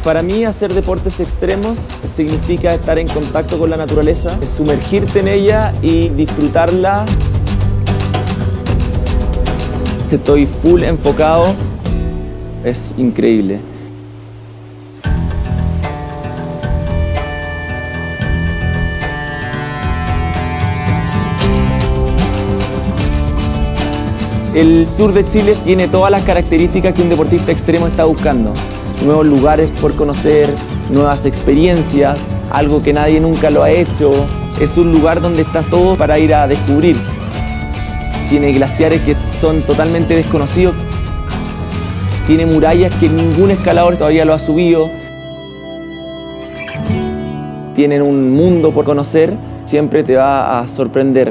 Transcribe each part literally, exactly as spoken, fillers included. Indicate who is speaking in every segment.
Speaker 1: Para mí, hacer deportes extremos significa estar en contacto con la naturaleza, sumergirte en ella y disfrutarla. Estoy full enfocado, es increíble. El sur de Chile tiene todas las características que un deportista extremo está buscando. Nuevos lugares por conocer, nuevas experiencias, algo que nadie nunca lo ha hecho. Es un lugar donde está todo para ir a descubrir. Tiene glaciares que son totalmente desconocidos. Tiene murallas que ningún escalador todavía lo ha subido. Tienen un mundo por conocer, siempre te va a sorprender.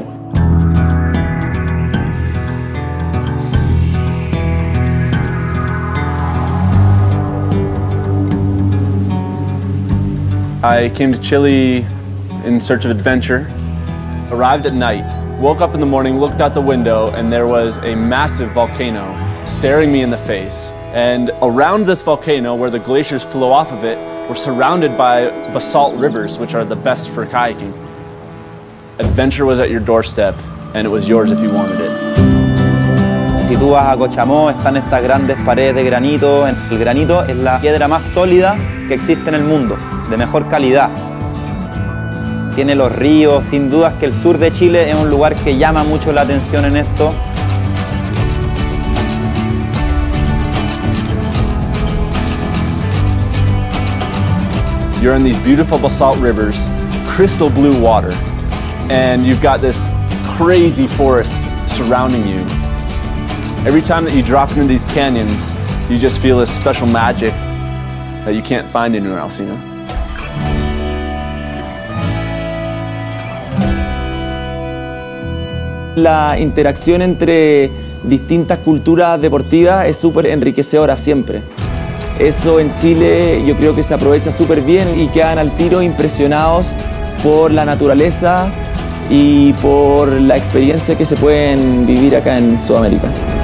Speaker 2: I came to Chile in search of adventure, arrived at night, woke up in the morning, looked out the window, and there was a massive volcano staring me in the face. And around this volcano, where the glaciers flow off of it, we're surrounded by basalt rivers, which are the best for kayaking. Adventure was at your doorstep, and it was yours if you wanted it.
Speaker 3: Si tú vas a Cochamó, están estas grandes paredes de granito. El granito es la piedra más sólida que existe en el mundo, de mejor calidad. Tiene los ríos, sin dudas que el sur de Chile es un lugar que llama mucho la atención en esto.
Speaker 2: You're in these beautiful basalt rivers, crystal blue water, and you've got this crazy forest surrounding you. Every time that you drop into these canyons, you just feel this special magic that you can't find anywhere else, you know?
Speaker 1: La interacción entre distintas culturas deportivas es súper enriquecedora siempre. Eso en Chile yo creo que se aprovecha súper bien y quedan al tiro impresionados por la naturaleza y por la experiencia que se pueden vivir acá en Sudamérica.